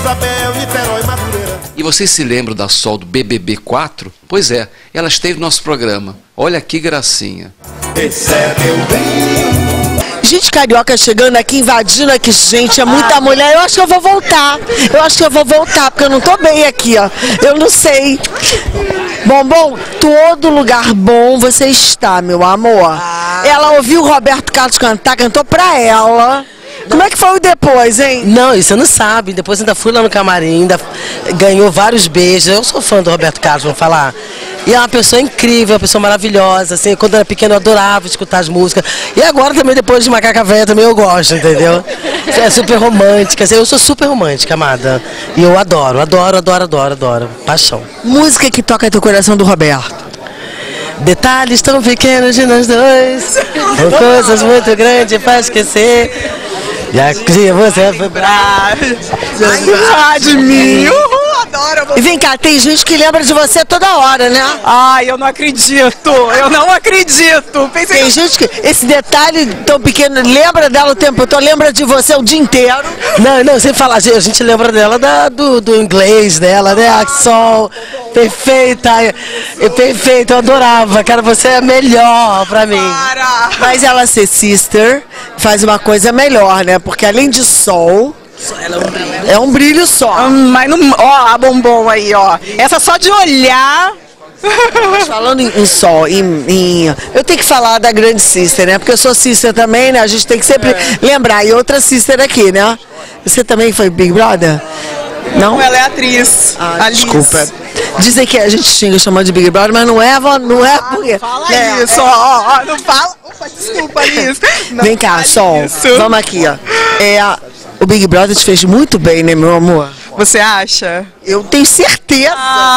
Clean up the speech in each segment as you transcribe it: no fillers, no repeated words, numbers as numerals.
Isabel, Niterói, Madureira. E vocês se lembram da Sol do BBB 4? Pois é, ela esteve no nosso programa. Olha que gracinha. Esse é meu bem. Gente carioca chegando aqui, invadindo aqui, gente, é muita mulher. Eu acho que eu vou voltar. Porque eu não tô bem aqui, ó. Eu não sei. Bom, todo lugar bom você está, meu amor. Ela ouviu o Roberto Carlos cantar, cantou pra ela. Como é que foi o depois, hein? Não, isso você não sabe. Depois ainda fui lá no camarim, ainda ganhou vários beijos. Eu sou fã do Roberto Carlos, vamos falar. E é uma pessoa incrível, uma pessoa maravilhosa, assim. Quando eu era pequena eu adorava escutar as músicas. E agora também, depois de Macaca Véia, também eu gosto, entendeu? É super romântica, assim. Eu sou super romântica, amada. E eu adoro. Paixão. Música que toca teu coração do Roberto. Detalhes tão pequenos de nós dois, são coisas muito grandes pra esquecer. Já que você vibrar de mim. Adoro. E vem cá, tem gente que lembra de você toda hora, né? Ai, eu não acredito. Tem gente que esse detalhe tão pequeno lembra dela o tempo todo, lembra de você o dia inteiro. Não, sem falar, a gente lembra dela do inglês dela, né? A Sol, perfeita, eu adorava, cara, você é a melhor pra mim. Mas ela ser sister faz uma coisa melhor, né? Porque além de Sol, é um brilho só. Mas não, ó, a bombom aí, ó. Essa só de olhar. Mas falando em Sol, eu tenho que falar da grande sister, né? Porque eu sou sister também, né? A gente tem que sempre lembrar. E outra sister aqui, né? Você também foi Big Brother? Não? Ela é atriz. Desculpa. Dizem que a gente xinga chamando de Big Brother, mas não é porque... Fala isso, ó, não fala. Opa, desculpa, Liz. Vem cá, Sol, vamos aqui, ó. O Big Brother te fez muito bem, né, meu amor? Você acha? Eu tenho certeza.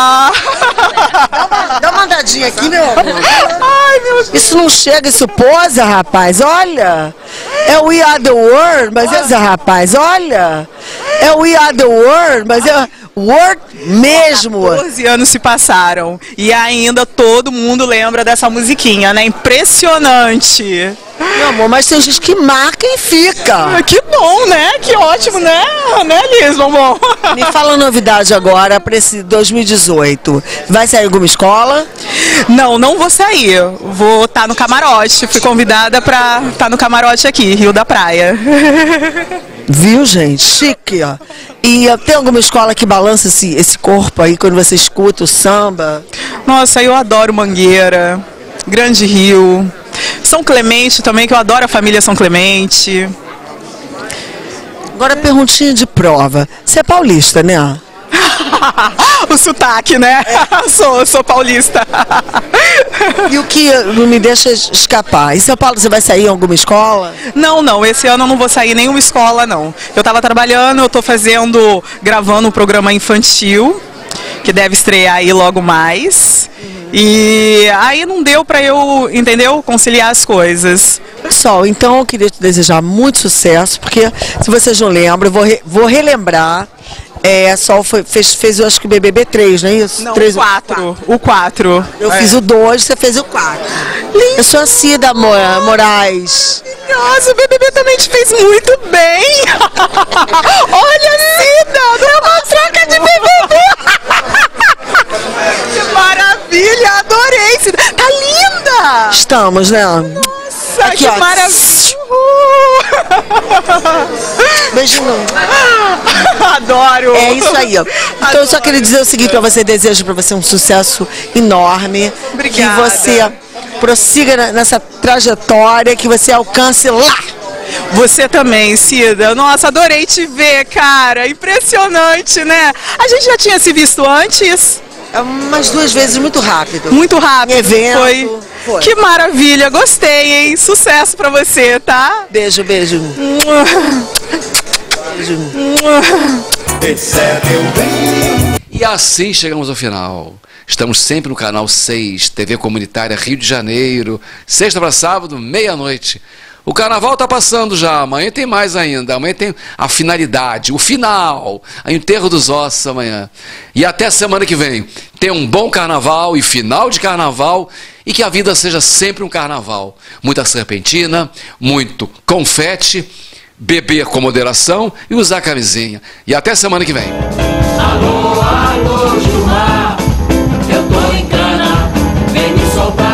Dá uma andadinha aqui, meu amor. Ai, meu Deus. Isso não chega, isso posa, rapaz, olha. É o We Are The World, mas esse rapaz, olha. É o We Are The World, mas é... Word mesmo. 14 anos se passaram e ainda todo mundo lembra dessa musiquinha, né? Impressionante. Meu amor, mas tem gente que marca e fica. Que bom, né? Que ótimo, né? Né, Liz, bombom? Me fala novidade agora para esse 2018. Vai sair alguma escola? Não vou sair. Vou estar no camarote. Fui convidada para estar no camarote aqui, Rio da Praia. Viu, gente? Chique, ó. E tem alguma escola que balança esse corpo aí quando você escuta o samba? Nossa, eu adoro Mangueira, Grande Rio, São Clemente também, que eu adoro a família São Clemente. Agora, perguntinha de prova. Você é paulista, né? O sotaque, né? Sou paulista. E o que não me deixa escapar? Em São Paulo você vai sair em alguma escola? Não, esse ano eu não vou sair em nenhuma escola, não. Eu tava trabalhando, eu tô gravando um programa infantil, que deve estrear aí logo mais. E aí não deu pra eu, entendeu? Conciliar as coisas. Pessoal, então eu queria te desejar muito sucesso, porque se vocês não lembram, eu vou relembrar. Sol fez eu acho que o BBB 3, não é isso? Não, 3, o 4. Eu fiz o 2, você fez o 4. Eu sou a Cida Moraes. Nossa, o BBB também te fez muito bem. Olha, Cida, é uma troca de BBB. Que maravilha, adorei, Cida. Tá linda. Estamos, né? Nossa, aqui, que ó. maravilha. Beijinho. Adoro. É isso aí, ó. Então eu só queria dizer o seguinte pra você, desejo pra você um sucesso enorme. Obrigada. Que você prossiga nessa trajetória, que você alcance lá. Você também, Cida. Nossa, adorei te ver, cara. Impressionante, né? A gente já tinha se visto antes? Umas 2 vezes, muito rápido. Muito rápido. Em evento. Foi. Que maravilha, gostei, hein? Sucesso pra você, tá? Beijo. Beijo. Esse é meu bem. E assim chegamos ao final. Estamos sempre no canal 6, TV Comunitária Rio de Janeiro, sexta para sábado, meia-noite. O carnaval tá passando já, amanhã tem mais ainda, amanhã tem a finalidade, o final, o enterro dos ossos amanhã. E até semana que vem, tenha um bom carnaval e final de carnaval, e que a vida seja sempre um carnaval. Muita serpentina, muito confete, beber com moderação e usar camisinha. E até semana que vem. Alô, alô, Gilmar, eu tô em cana, vem me soltar.